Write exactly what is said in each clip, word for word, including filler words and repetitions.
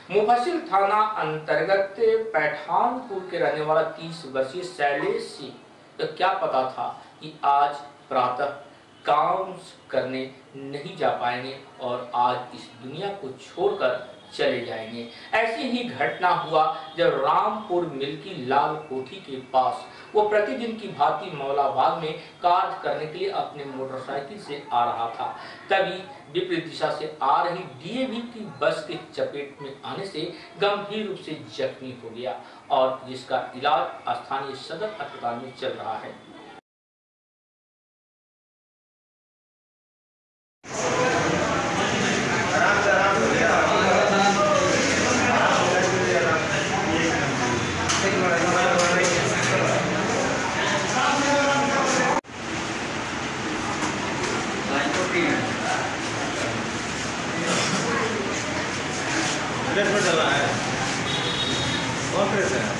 मुफस्सिल थाना अंतर्गत पैठानपुर के रहने वाला तीस वर्षीय शैलेश सिंह तो क्या पता था कि आज प्रातः काम करने नहीं जा पाएंगे और आज इस दुनिया को छोड़कर चले जाएंगे। ऐसी ही घटना हुआ जब रामपुर मिल्की लाल कोठी के पास वो प्रतिदिन की भांति मौलाबाग में कार्य करने के लिए अपने मोटरसाइकिल से आ रहा था। तभी विपरीत दिशा से आ रही डीएवी की बस के चपेट में आने से गंभीर रूप से जख्मी हो गया और जिसका इलाज स्थानीय सदर अस्पताल में चल रहा है। प्रेस में चला है और प्रेस है।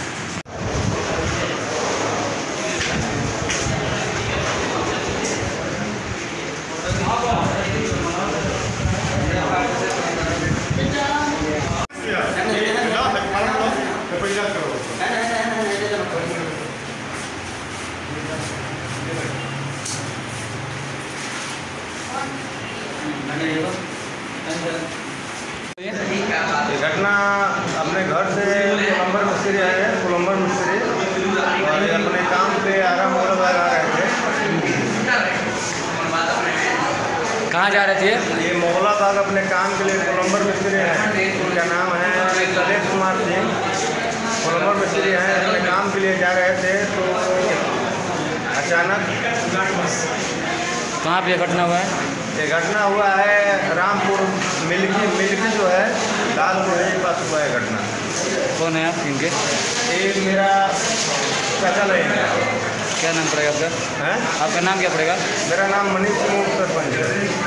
ये घटना अपने घर से कोलंबर मिस्त्री आए हैं, कोलंबर मिस्त्री और ये अपने काम पे आराम मोहल्ला बाहर आ रहे थे। कहाँ जा रहे थे? ये मोहल्ला बाग अपने काम के लिए कोलंबर मिस्त्री हैं, उनका नाम है शैलेश कुमार सिंह। कोलंबर मिस्त्री हैं, अपने काम के लिए जा रहे थे तो अचानक कहाँ पे घटना हुआ है? ये घटना हुआ है रामपुर मिल्की मिल्की जो है लालपुर के पास हुआ है घटना। कौन है आप इनके? ये मेरा चाचा लगेगा। क्या नाम पड़ेगा आपका? हैं? आपका नाम क्या पड़ेगा? मेरा नाम मनीष कुमार सरपंच है।